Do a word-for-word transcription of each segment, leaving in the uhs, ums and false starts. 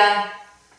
장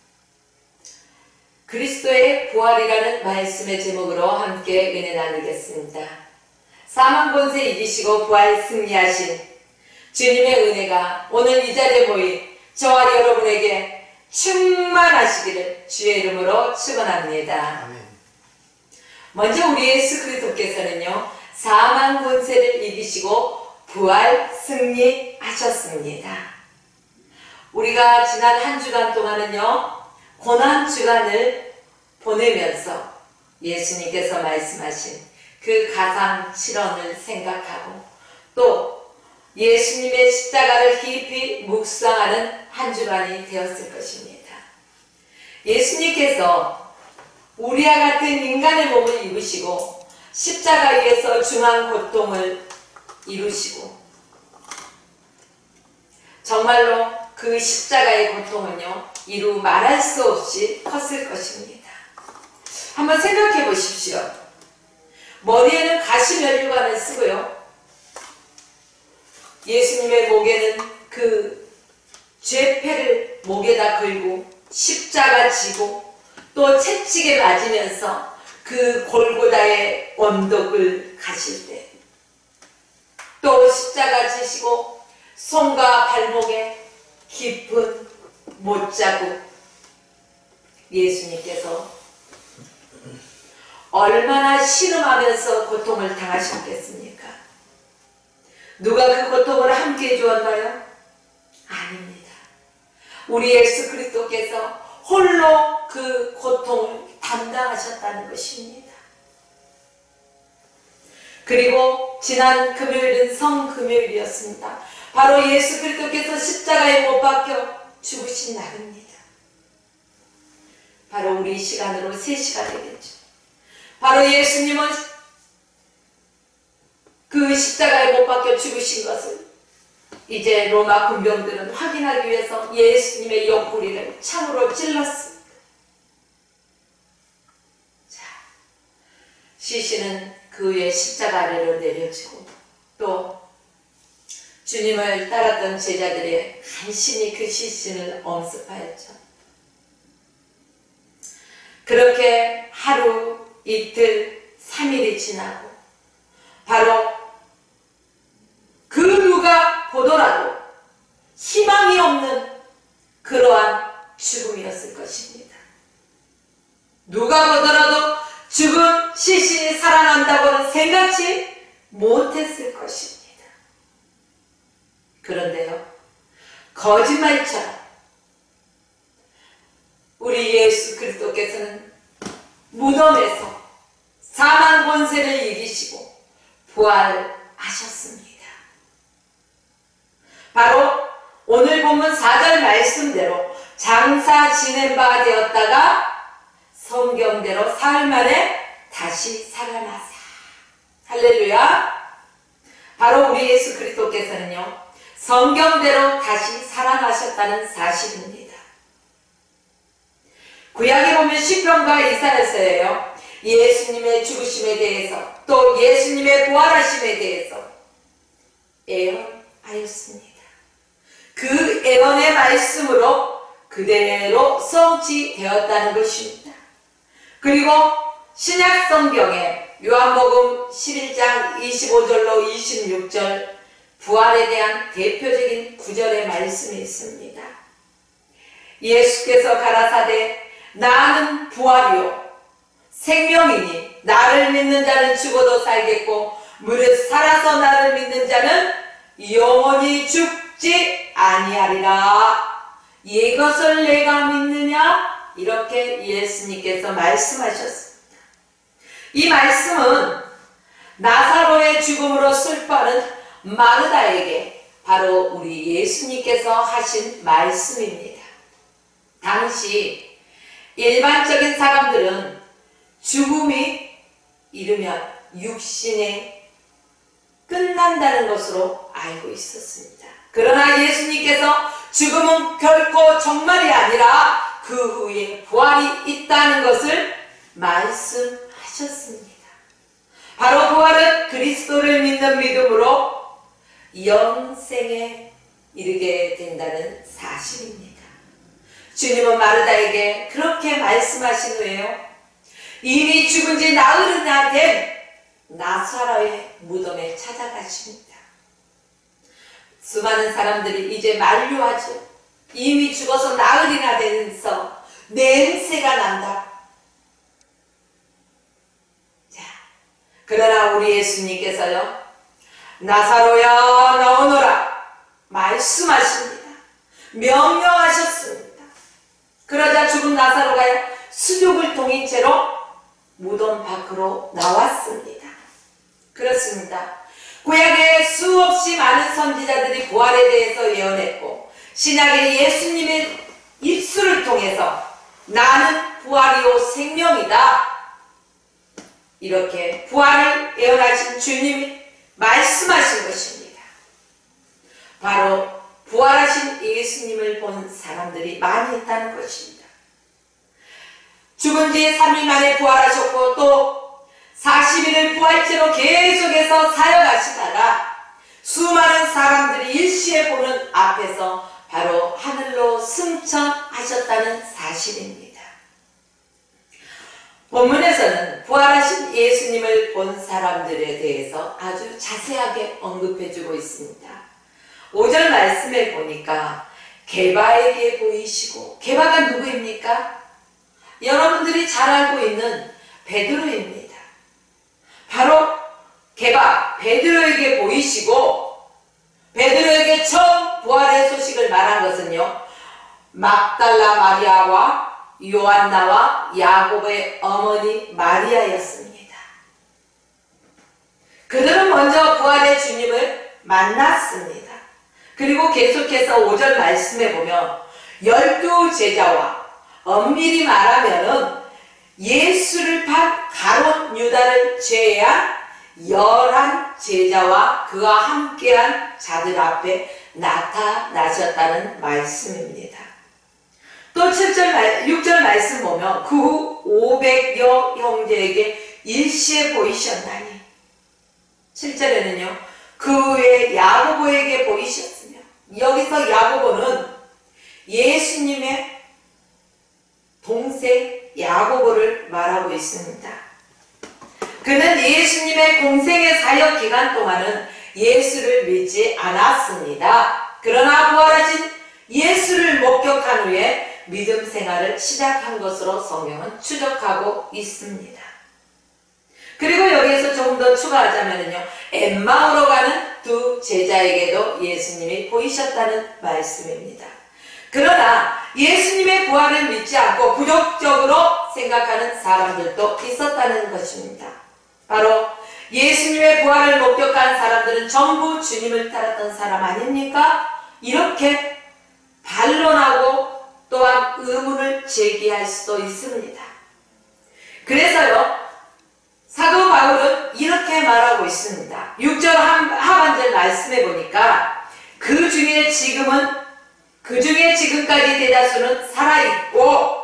그리스도의 부활이라는 말씀의 제목으로 함께 은혜 나누겠습니다. 사망 권세 이기시고 부활 승리하신 주님의 은혜가 오늘 이 자리에 모인 저와 여러분에게 충만하시기를 주의 이름으로 축원합니다. 아멘. 먼저 우리 예수 그리스도께서는요, 사망 권세를 이기시고 부활 승리하셨습니다. 우리가 지난 한 주간 동안은요, 고난 주간을 보내면서 예수님께서 말씀하신 그 가상 실언을 생각하고 또 예수님의 십자가를 깊이 묵상하는 한 주간이 되었을 것입니다. 예수님께서 우리와 같은 인간의 몸을 입으시고 십자가 위에서 중한 고통을 이루시고 정말로 그 십자가의 고통은요, 이루 말할 수 없이 컸을 것입니다. 한번 생각해 보십시오. 머리에는 가시면류관을 쓰고요, 예수님의 목에는 그 죄패를 목에다 걸고 십자가 지고 또 채찍에 맞으면서 그 골고다의 언덕을 가실 때 또 십자가 지시고 손과 발목에 깊은 못자국, 예수님께서 얼마나 신음하면서 고통을 당하셨겠습니까? 누가 그 고통을 함께 해주었나요? 아닙니다. 우리 예수 그리스도께서 홀로 그 고통을 담당하셨다는 것입니다. 그리고 지난 금요일은 성금요일이었습니다. 바로 예수 그리스도께서 십자가에 못 박혀 죽으신 날입니다. 바로 우리 시간으로 세 시가 되겠죠. 바로 예수님은 그 십자가에 못 박혀 죽으신 것을 이제 로마 군병들은 확인하기 위해서 예수님의 옆구리를 창으로 찔렀습니다. 자, 시신은 그 위에 십자가 아래로 내려지고 또 주님을 따랐던 제자들이 간신히 그 시신을 엄습하였죠. 그렇게 하루, 이틀, 삼일이 지나고 바로 그 누가 보더라도 희망이 없는 그러한 죽음이었을 것입니다. 누가 보더라도 죽은 시신이 살아난다고는 생각지 못했을 것입니다. 그런데요, 거짓말처럼 우리 예수 그리스도께서는 무덤에서 사망 권세를 이기시고 부활하셨습니다. 바로 오늘 본문 사 절 말씀대로 장사 지낸 바 되었다가 성경대로 사흘 만에 다시 살아나사. 할렐루야. 바로 우리 예수 그리스도께서는요, 성경대로 다시 살아나셨다는 사실입니다. 구약에 보면 시편과 이사야서에요, 예수님의 죽으심에 대해서 또 예수님의 부활하심에 대해서 예언하였습니다. 그 예언의 말씀으로 그대로 성취되었다는 것입니다. 그리고 신약 성경에 요한복음 십일 장 이십오 절로 이십육 절 부활에 대한 대표적인 구절의 말씀이 있습니다. 예수께서 가라사대 나는 부활이요 생명이니 나를 믿는 자는 죽어도 살겠고 무릇 살아서 나를 믿는 자는 영원히 죽지 아니하리라. 이것을 내가 믿느냐? 이렇게 예수님께서 말씀하셨습니다. 이 말씀은 나사로의 죽음으로 슬퍼하는 마르다에게 바로 우리 예수님께서 하신 말씀입니다. 당시 일반적인 사람들은 죽음이 이르면 육신에 끝난다는 것으로 알고 있었습니다. 그러나 예수님께서 죽음은 결코 정말이 아니라 그 후에 부활이 있다는 것을 말씀하셨습니다. 바로 부활은 그리스도를 믿는 믿음으로 영생에 이르게 된다는 사실입니다. 주님은 마르다에게 그렇게 말씀하신 후에요, 이미 죽은 지 나흘이나 된 나사로의 무덤에 찾아가십니다. 수많은 사람들이 이제 만류하죠. 이미 죽어서 나흘이나 돼서 냄새가 난다. 자, 그러나 우리 예수님께서요, 나사로야 나오너라 말씀하십니다. 명령하셨습니다. 그러자 죽은 나사로가요, 수족을 통인 채로 무덤 밖으로 나왔습니다. 그렇습니다. 구약에 수없이 많은 선지자들이 부활에 대해서 예언했고, 신약의 예수님의 입술을 통해서 나는 부활이요 생명이다, 이렇게 부활을 예언하신 주님이 말씀하신 것입니다. 바로 부활하신 예수님을 본 사람들이 많이 있다는 것입니다. 죽은 지 삼 일 만에 부활하셨고 또 사십 일을 부활체로 계속해서 사역하시다가 수많은 사람들이 일시에 보는 앞에서 바로 하늘로 승천하셨다는 사실입니다. 본문에서는 부활하신 예수님을 본 사람들에 대해서 아주 자세하게 언급해주고 있습니다. 오 절 말씀에 보니까 게바에게 보이시고, 게바가 누구입니까? 여러분들이 잘 알고 있는 베드로입니다. 바로 게바 베드로에게 보이시고, 베드로에게 처음 부활의 소식을 말한 것은요, 막달라 마리아와 요한나와 야곱의 어머니 마리아였습니다. 그들은 먼저 부활의 주님을 만났습니다. 그리고 계속해서 오 절 말씀에 보면 열두 제자와 엄밀히 말하면은 예수를 판 가롯 유다를 제외한 열한 제자와 그와 함께한 자들 앞에 나타나셨다는 말씀입니다. 또 칠 절, 육 절 말씀 보면 그 후 오백여 형제에게 일시에 보이셨나니, 칠 절에는요 그 후에 야고보에게 보이셨으며, 여기서 야고보는 예수님의 동생 야고보를 말하고 있습니다. 그는 예수님의 공생의 사역 기간 동안은 예수를 믿지 않았습니다. 그러나 부활하신 예수를 목격한 후에 믿음 생활을 시작한 것으로 성경은 추적하고 있습니다. 그리고 여기에서 조금 더 추가하자면요, 엠마오로 가는 두 제자에게도 예수님이 보이셨다는 말씀입니다. 그러나 예수님의 부활을 믿지 않고 부정적으로 생각하는 사람들도 있었다는 것입니다. 바로 예수님의 부활을 목격한 사람들은 전부 주님을 따랐던 사람 아닙니까? 이렇게 반론하고 또한 의문을 제기할 수도 있습니다. 그래서요, 사도 바울은 이렇게 말하고 있습니다. 육 절 하반절 말씀해 보니까 그 중에 지금은 그 중에 지금까지 대다수는 살아있고,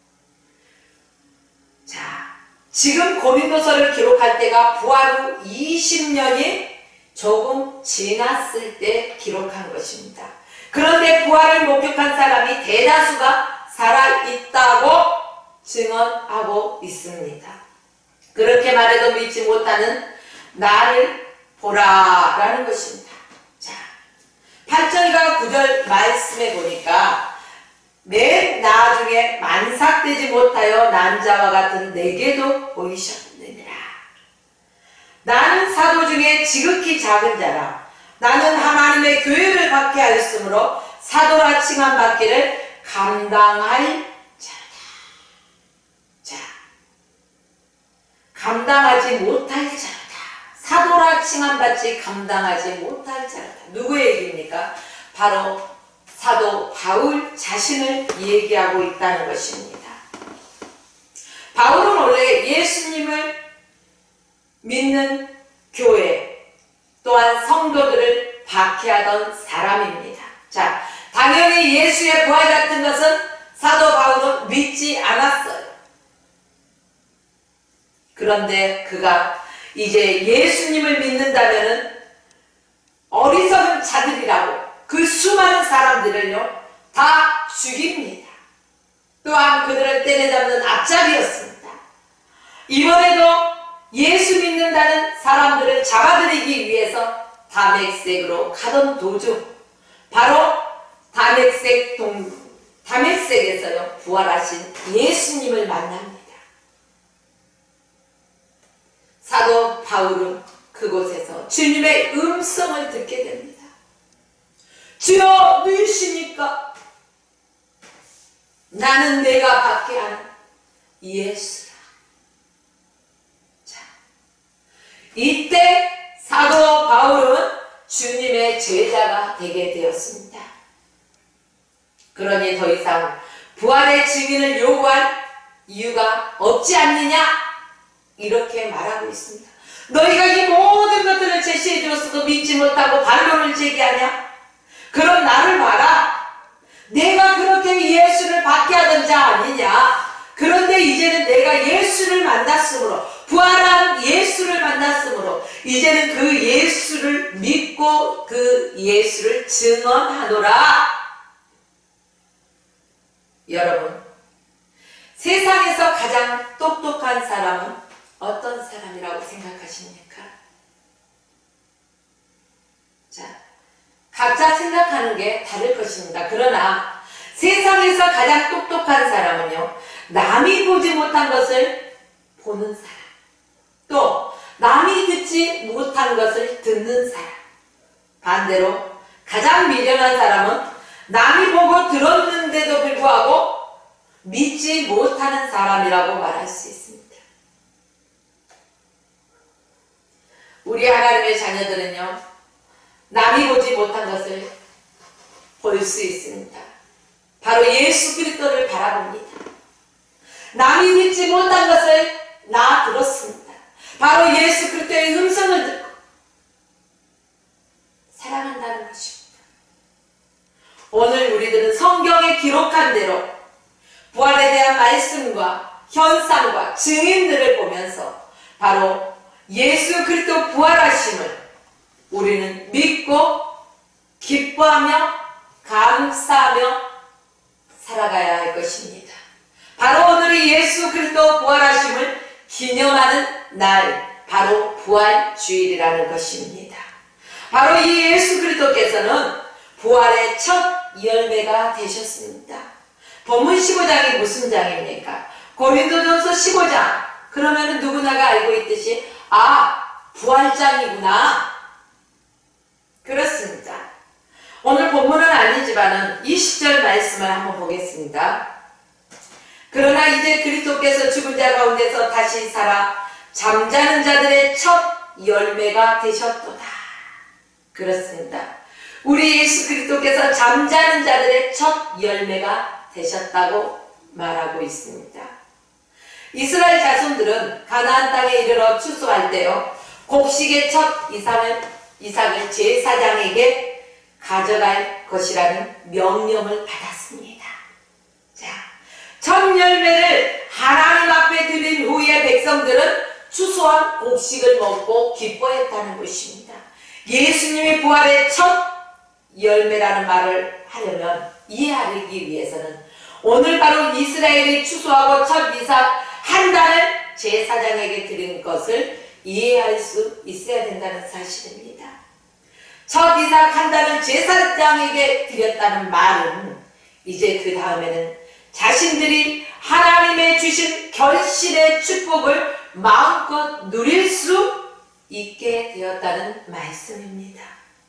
자, 지금 고린도서를 기록할 때가 부활 후 이십 년이 조금 지났을 때 기록한 것입니다. 그런데 부활을 목격한 사람이 대다수가 살아있다고 증언하고 있습니다. 그렇게 말해도 믿지 못하는 나를 보라라는 것입니다. 자, 팔 절과 구 절 말씀해 보니까 맨 나중에 만삭되지 못하여 난 자와 같은 내게도 보이셨느니라. 나는 사도 중에 지극히 작은 자라. 나는 하나님의 교회를 박해하였으므로 사도라 칭함 받기를 감당할 자다. 자, 감당하지 못할 자다. 사도라 칭함받지 감당하지 못할 자다. 누구의 얘기입니까? 바로 사도 바울 자신을 얘기하고 있다는 것입니다. 바울은 원래 예수님을 믿는 교회 또한 성도들을 박해하던 사람입니다. 자, 당연히 예수의 부활 같은 것은 사도 바울은 믿지 않았어요. 그런데 그가 이제 예수님을 믿는다면은 어리석은 자들이라고 그 수많은 사람들을요 다 죽입니다. 또한 그들을 때려잡는 앞잡이였습니다. 이번에도 예수 믿는다는 사람들을 잡아들이기 위해서 다메섹으로 가던 도중 바로 다메섹 동, 다메섹에서요 부활하신 예수님을 만납니다. 사도 바울은 그곳에서 주님의 음성을 듣게 됩니다. 주여 누구십니까? 나는 내가 받게 하는 예수라. 자, 이때 사도 바울은 주님의 제자가 되게 되었습니다. 그러니 더 이상 부활의 증인을 요구할 이유가 없지 않느냐? 이렇게 말하고 있습니다. 너희가 이 모든 것들을 제시해 주었어도 믿지 못하고 반론을 제기하냐? 그럼 나를 봐라. 내가 그렇게 예수를 받게 하던 자 아니냐? 그런데 이제는 내가 예수를 만났으므로, 부활한 예수를 만났으므로 이제는 그 예수를 믿고 그 예수를 증언하노라. 여러분, 세상에서 가장 똑똑한 사람은 어떤 사람이라고 생각하십니까? 자, 각자 생각하는 게 다를 것입니다. 그러나 세상에서 가장 똑똑한 사람은요, 남이 보지 못한 것을 보는 사람, 또 남이 듣지 못한 것을 듣는 사람. 반대로 가장 미련한 사람은 남이 보고 들었는데도 불구하고 믿지 못하는 사람이라고 말할 수 있습니다. 우리 하나님의 자녀들은요, 남이 보지 못한 것을 볼 수 있습니다. 바로 예수 그리스도를 바라봅니다. 남이 듣지 못한 것을 나 들었습니다. 바로 예수 그리스도의 음성을 듣고 사랑한다는 것입니다. 오늘 우리들은 성경에 기록한 대로 부활에 대한 말씀과 현상과 증인들을 보면서 바로 예수 그리스도 부활하심을 우리는 믿고 기뻐하며 감사하며 살아가야 할 것입니다. 바로 오늘이 예수 그리스도 부활하심을 기념하는 날, 바로 부활주일이라는 것입니다. 바로 이 예수 그리스도께서는 부활의 첫 열매가 되셨습니다. 본문 십오 장이 무슨 장입니까? 고린도전서 십오 장. 그러면 누구나가 알고 있듯이 아, 부활장이구나. 그렇습니다. 오늘 본문은 아니지만은 이십 절 말씀을 한번 보겠습니다. 그러나 이제 그리스도께서 죽은 자 가운데서 다시 살아 잠자는 자들의 첫 열매가 되셨도다. 그렇습니다. 우리 예수 그리스도께서 잠자는 자들의 첫 열매가 되셨다고 말하고 있습니다. 이스라엘 자손들은 가나안 땅에 이르러 추수할 때요, 곡식의 첫 이삭을, 이삭을 제사장에게 가져갈 것이라는 명령을 받았습니다. 자, 첫 열매를 하나님 앞에 드린 후에 백성들은 추수한 곡식을 먹고 기뻐했다는 것입니다. 예수님의 부활의 첫 열매라는 말을 하려면 이해하기 위해서는 오늘 바로 이스라엘이 추수하고 첫 이삭 한 단을 제사장에게 드린 것을 이해할 수 있어야 된다는 사실입니다. 첫 이삭 한 단을 제사장에게 드렸다는 말은 이제 그 다음에는 자신들이 하나님의 주신 결실의 축복을 마음껏 누릴 수 있게 되었다는 말씀입니다.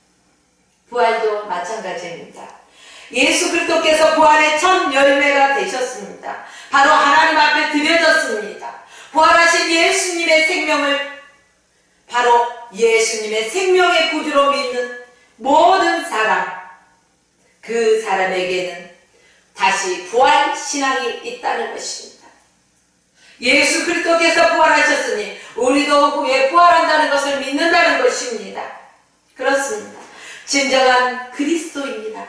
부활도 마찬가지입니다. 예수 그리스도께서 부활의 첫 열매가 되셨습니다. 바로 하나님 앞에 드려졌습니다. 부활하신 예수님의 생명을 바로 예수님의 생명의 구주로 믿는 모든 사람, 그 사람에게는 다시 부활 신앙이 있다는 것입니다. 예수 그리스도께서 부활하셨으니 우리도 후에 부활한다는 것을 믿는다는 것입니다. 그렇습니다. 진정한 그리스도입니다.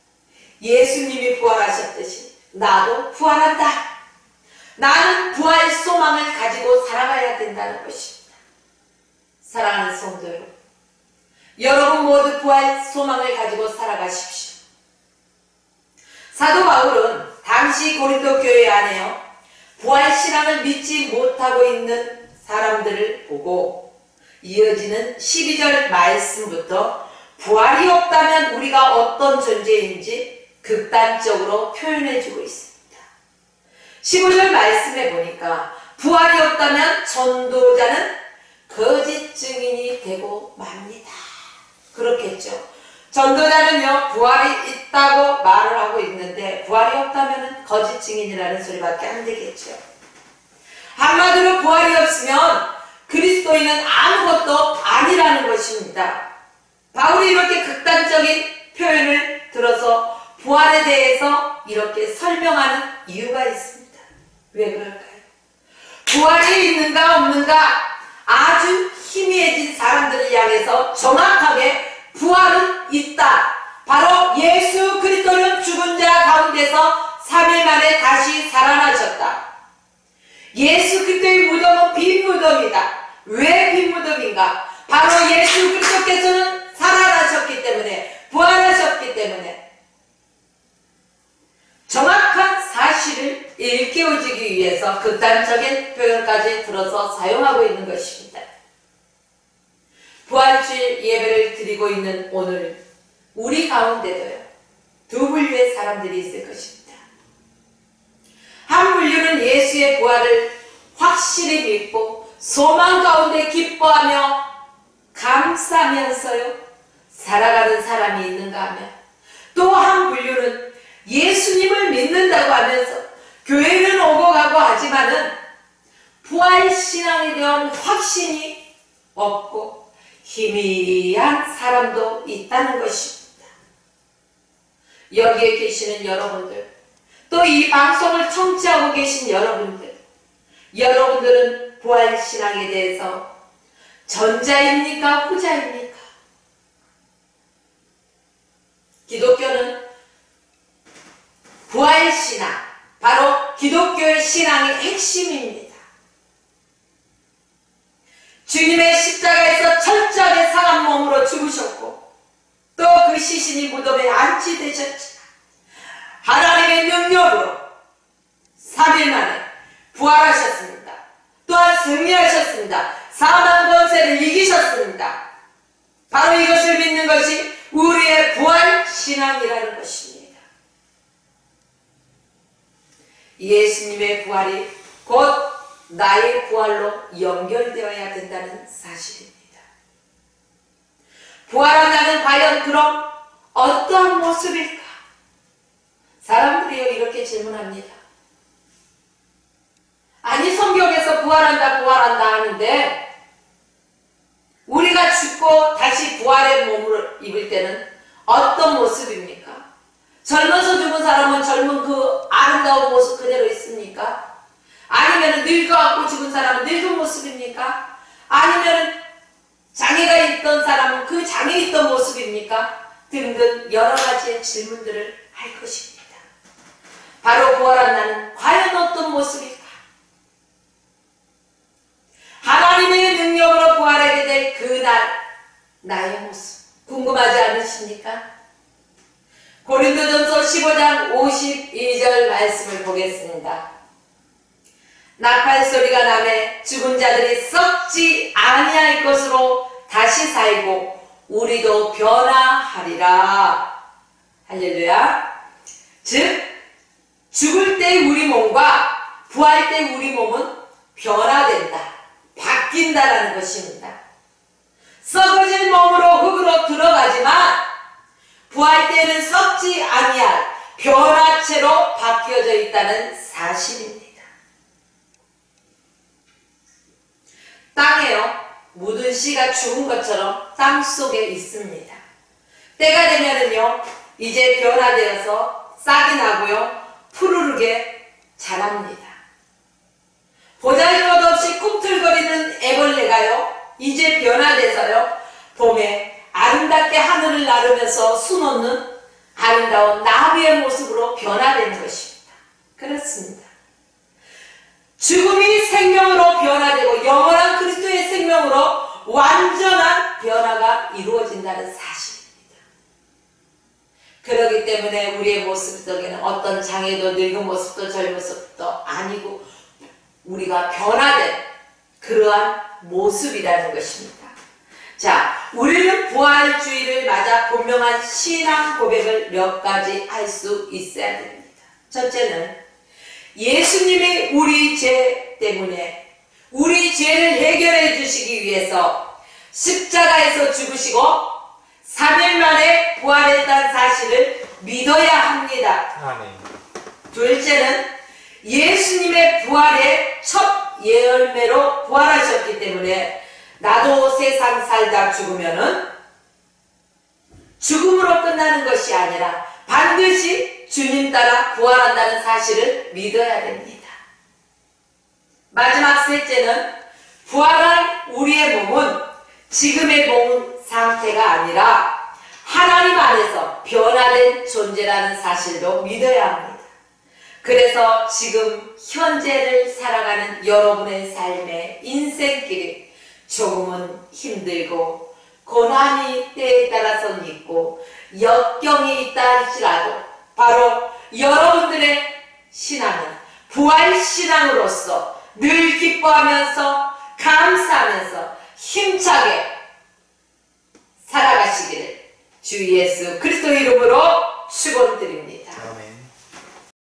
예수님이 부활하셨듯이 나도 부활한다. 나는 부활 소망을 가지고 살아가야 된다는 것입니다. 사랑하는 성도 여러분, 여러분 모두 부활 소망을 가지고 살아가십시오. 사도 바울은 당시 고린도 교회 안에요, 부활신앙을 믿지 못하고 있는 사람들을 보고 이어지는 십이 절 말씀부터 부활이 없다면 우리가 어떤 존재인지 극단적으로 표현해주고 있습니다. 십오 절 말씀에 보니까 부활이 없다면 전도자는 거짓 증인이 되고 맙니다. 그렇겠죠. 전도자는요, 부활이 있다고 말을 하고 있는데 부활이 없다면 거짓 증인이라는 소리밖에 안 되겠죠. 한마디로 부활이 없으면 그리스도인은 아무것도 아니라는 것입니다. 바울이 이렇게 극단적인 표현을 들어서 부활에 대해서 이렇게 설명하는 이유가 있습니다. 왜 그럴까요? 부활이 있는가 없는가 아주 희미해진 사람들을 향해서 정확하게 부활은 있다. 바로 예수 그리스도는 죽은 자 가운데서 삼 일 만에 다시 살아나셨다. 예수 그리스도의 무덤은 빈 무덤이다. 왜 빈 무덤인가? 바로 예수 그리스도께서는 살아나셨기 때문에, 부활하셨기 때문에 정확한 사실을 일깨워주기 위해서 극단적인 표현까지 들어서 사용하고 있는 것입니다. 부활주일 예배를 드리고 있는 오늘 우리 가운데도요, 두 분류의 사람들이 있을 것입니다. 한 분류는 예수의 부활을 확실히 믿고 소망 가운데 기뻐하며 감사하면서요 살아가는 사람이 있는가 하면, 또 한 분류는 예수님을 믿는다고 하면서 교회는 오고 가고 하지만은 부활신앙에 대한 확신이 없고 희미한 사람도 있다는 것입니다. 여기에 계시는 여러분들, 또 이 방송을 청취하고 계신 여러분들, 여러분들은 부활신앙에 대해서 전자입니까? 후자입니까? 기독교는 부활신앙, 바로 기독교의 신앙의 핵심입니다. 주님의 십자가에서 철저하게 상한 몸으로 죽으셨고 또 그 시신이 무덤에 안치되셨지만 하나님의 능력으로 삼 일 만에 부활하셨습니다. 또한 승리하셨습니다. 사망 권세를 이기셨습니다. 바로 이것을 믿는 것이 우리의 부활신앙이라는 것입니다. 예수님의 부활이 곧 나의 부활로 연결되어야 된다는 사실입니다. 부활한 나는 과연 그럼 어떠한 모습일까? 사람들이요 이렇게 질문합니다. 아니, 성경에서 부활한다 부활한다 하는데 우리가 죽고 다시 부활의 몸을 입을 때는 어떤 모습입니까? 젊어서 죽은 사람은 젊은 그 아름다운 모습 그대로 있습니까? 아니면 늙어갖고 죽은 사람은 늙은 모습입니까? 아니면 장애가 있던 사람은 그 장애 있던 모습입니까? 등등 여러 가지의 질문들을 할 것입니다. 바로 부활한 나는 과연 어떤 모습일까? 하나님의 능력으로 부활하게 될 그날 나의 모습 궁금하지 않으십니까? 고린도전서 십오 장 오십이 절 말씀을 보겠습니다. 나팔 소리가 나매 죽은 자들이 썩지 아니할 것으로 다시 살고 우리도 변화하리라. 할렐루야. 즉 죽을 때 우리 몸과 부활 때 우리 몸은 변화된다, 바뀐다라는 것입니다. 썩어질 몸으로 흙으로 들어가지만 부활 때는 썩지 아니할 변화체로 바뀌어져 있다는 사실입니다. 땅에요, 묻은 씨가 죽은 것처럼 땅 속에 있습니다. 때가 되면은요, 이제 변화되어서 싹이 나고요, 푸르르게 자랍니다. 보잘것없이 꿈틀거리는 애벌레가요, 이제 변화돼서요, 봄에 아름답게 하늘을 나르면서 수놓는 아름다운 나비의 모습으로 변화되는 것입니다. 그렇습니다. 죽음이 생명으로 변화되고 영원한 그리스도의 생명으로 완전한 변화가 이루어진다는 사실입니다. 그렇기 때문에 때문에 우리의 모습 속에는 어떤 장애도 늙은 모습도 젊은 모습도 아니고 우리가 변화된 그러한 모습이라는 것입니다. 자, 우리는 부활주의를 맞아 분명한 신앙 고백을 몇 가지 할 수 있어야 됩니다. 첫째는 예수님이 우리 죄 때문에 우리 죄를 해결해 주시기 위해서 십자가에서 죽으시고 삼 일 만에 부활했다는 사실을 믿어야 합니다. 아멘. 둘째는 예수님의 부활의 첫 예열매로 부활하셨기 때문에 나도 세상 살다 죽으면은 죽음으로 끝나는 것이 아니라 반드시 주님 따라 부활한다는 사실을 믿어야 됩니다. 마지막 셋째는 부활한 우리의 몸은 지금의 몸 상태가 아니라 하나님 안에서 변화된 존재라는 사실도 믿어야 합니다. 그래서 지금 현재를 살아가는 여러분의 삶의 인생길이 조금은 힘들고 고난이 때에 따라서는 있고 역경이 있다 할지라도 바로 여러분들의 신앙은 부활신앙으로서 늘 기뻐하면서 감사하면서 힘차게 살아가시기를 주 예수 그리스도 이름으로 축원드립니다. 아멘.